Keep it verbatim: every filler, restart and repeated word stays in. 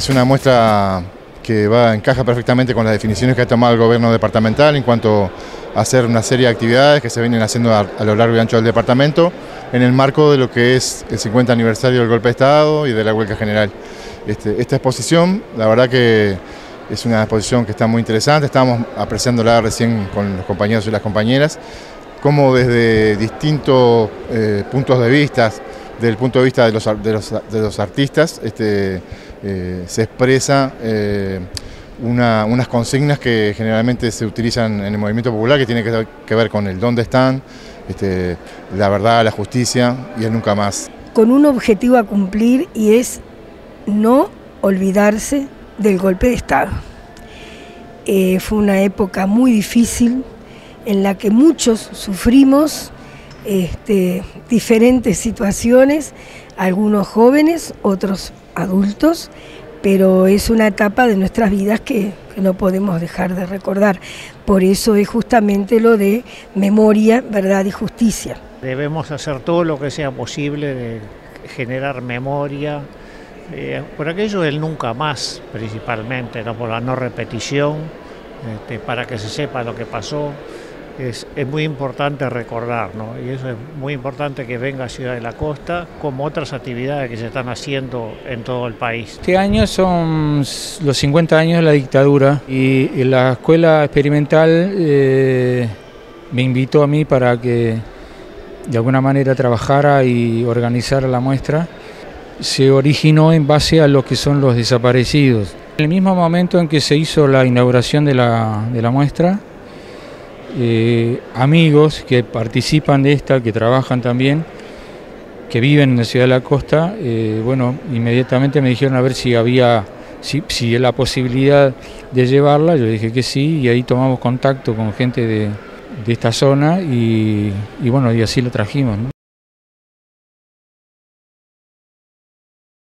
Es una muestra que va, encaja perfectamente con las definiciones que ha tomado el gobierno departamental en cuanto a hacer una serie de actividades que se vienen haciendo a, a lo largo y ancho del departamento en el marco de lo que es el cincuenta aniversario del golpe de Estado y de la huelga general. Este, esta exposición, la verdad que es una exposición que está muy interesante, estábamos apreciándola recién con los compañeros y las compañeras, cómo desde distintos eh, puntos de vista, desde el punto de vista de los, de los, de los artistas, este, eh, se expresa eh, una, unas consignas que generalmente se utilizan en el movimiento popular, que tienen que, que ver con el dónde están, este, la verdad, la justicia y el nunca más. Con un objetivo a cumplir, y es no olvidarse del golpe de Estado. Eh, fue una época muy difícil en la que muchos sufrimos este, diferentes situaciones, algunos jóvenes, otros adultos, pero es una etapa de nuestras vidas que, que no podemos dejar de recordar. Por eso es justamente lo de memoria, verdad y justicia. Debemos hacer todo lo que sea posible de generar memoria, eh, por aquello del nunca más principalmente, ¿no? Por la no repetición, este, para que se sepa lo que pasó. Es, es muy importante recordar, ¿no? Y eso es muy importante que venga a Ciudad de la Costa, como otras actividades que se están haciendo en todo el país. Este año son los cincuenta años de la dictadura y, y la escuela experimental eh, me invitó a mí para que de alguna manera trabajara y organizara la muestra. Se originó en base a lo que son los desaparecidos. En el mismo momento en que se hizo la inauguración de la, de la muestra, Eh, amigos que participan de esta, que trabajan también, que viven en la Ciudad de la Costa, eh, bueno, inmediatamente me dijeron a ver si había, si, si la posibilidad de llevarla. Yo dije que sí, y ahí tomamos contacto con gente de, de esta zona y, y bueno, y así lo trajimos, ¿no?